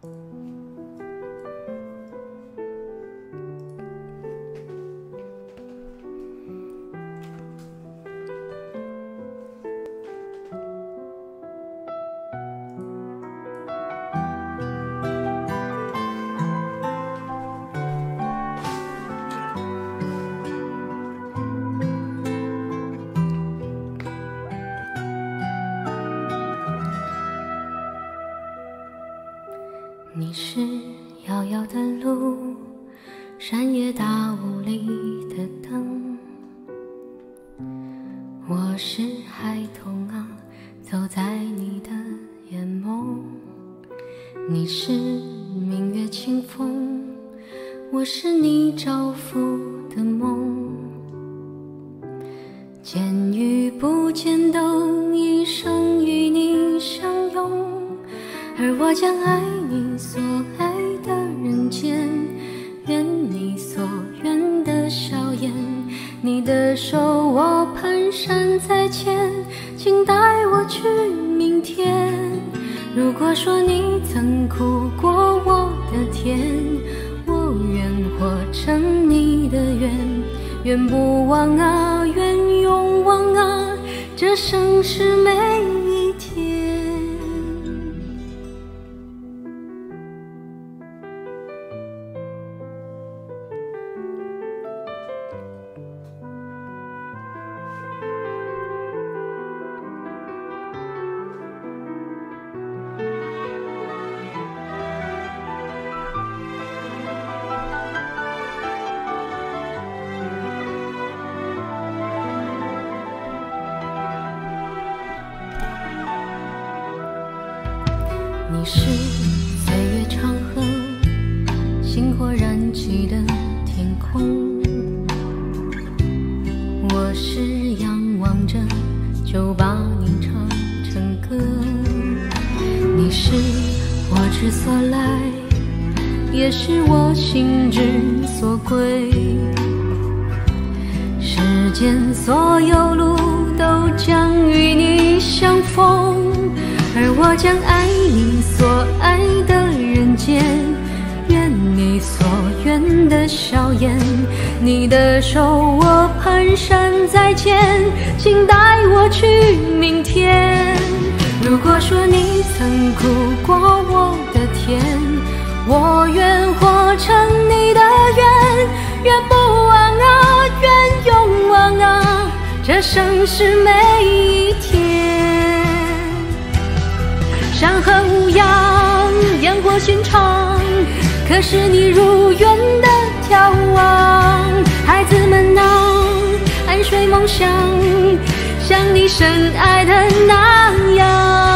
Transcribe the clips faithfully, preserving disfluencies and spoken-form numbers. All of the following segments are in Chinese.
你是遥遥的路，山野大雾里的灯。我是孩童啊，走在你的眼眸。你是明月清风，我是你照拂的梦。见与不见都一生与你相拥，而我将爱你所爱的人间，愿你所愿的笑颜。你的手我蹒跚在牵，请带我去明天。如果说你曾苦过我的甜，我愿活成你的愿。愿不忘啊，愿永忘啊，这生是每一天。你是岁月长河，星火燃起的天空。我是仰望着就把你唱成歌。你是我之所来，也是我心之所归。世间所有路都将与你相逢，而我将爱你所爱的人间，愿你所愿的笑颜。你的手我蹒跚在牵，请带我去明天。如果说你曾苦过我的甜，我愿活成你的愿。愿不忘啊，愿永忘啊，这生是每一天。山河无恙，烟火寻常，可是你如愿的眺望。孩子们啊，安睡梦乡，像你深爱的那样。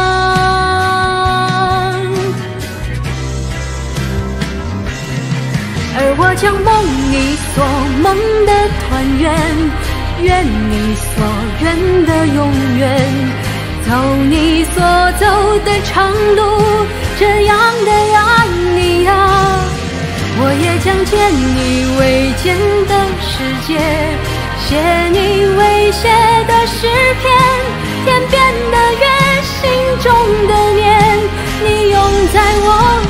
而我将梦你所梦的团圆，愿你所愿的永远。走你所走的长路，这样的爱你啊，我也将见你未见的世界，写你未写的诗篇。天边的月，心中的念，你永在我